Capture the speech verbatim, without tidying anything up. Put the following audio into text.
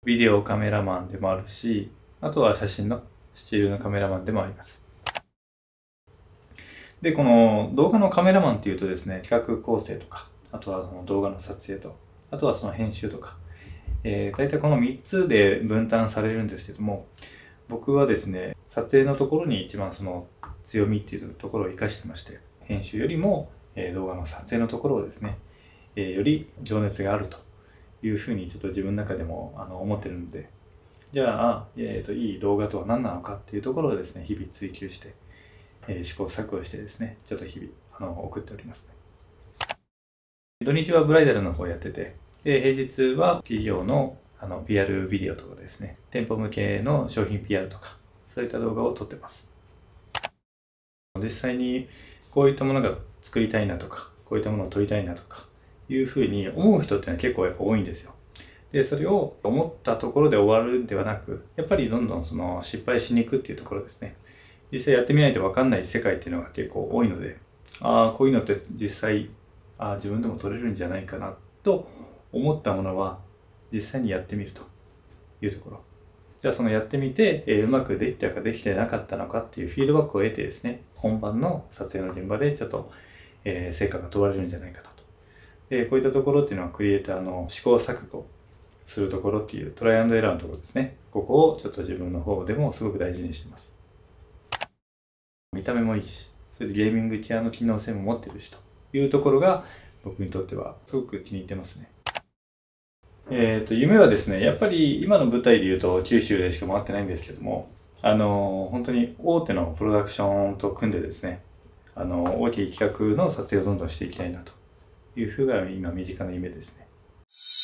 ビデオカメラマンでもあるし、あとは写真のスチールのカメラマンでもあります。で、この動画のカメラマンっていうとですね、企画構成とか、あとはその動画の撮影と、あとはその編集とか、えー、大体このみっつで分担されるんですけども、僕はですね、撮影のところに一番その強みっていうところを活かしてまして、編集よりも、えー、動画の撮影のところをですね、えー、より情熱があるというふうにちょっと自分の中でもあの思ってるので、じゃあ、えーと、いい動画とは何なのかっていうところをですね、日々追求して、えー、試行錯誤してですね、ちょっと日々あの送っておりますね。土日はブライダルの方やってて、で平日は企業のあの ピーアール ビデオとかですね、店舗向けの商品 ピーアール とか、そういった動画を撮ってます。実際にこういったものが作りたいなとか、こういったものを撮りたいなとかいうふうに思う人っていうのは結構やっぱ多いんですよ。で、それを思ったところで終わるんではなく、やっぱりどんどんその失敗しに行くっていうところですね。実際やってみないと分かんない世界っていうのが結構多いので、ああ、こういうのって実際、ああ、自分でも撮れるんじゃないかなと思ったものは実際にやってみるというところ。じゃあそのやってみて、えー、うまくできたかできてなかったのかっていうフィードバックを得てですね、本番の撮影の現場でちょっと、えー、成果が問われるんじゃないかなと。で、こういったところっていうのはクリエイターの試行錯誤するところっていうトライアンドエラーのところですね。ここをちょっと自分の方でもすごく大事にしてます。見た目もいいし、それでゲーミング系の機能性も持ってるしというところが僕にとってはすごく気に入ってますね。えっと、夢はですね、やっぱり今の舞台で言うと九州でしか回ってないんですけども、あの、本当に大手のプロダクションと組んでですね、あの、大きい企画の撮影をどんどんしていきたいなというふうが今身近な夢ですね。